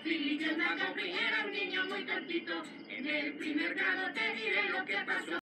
Billy y el mago era un niño muy tontito. En el primer grado te diré lo que pasó.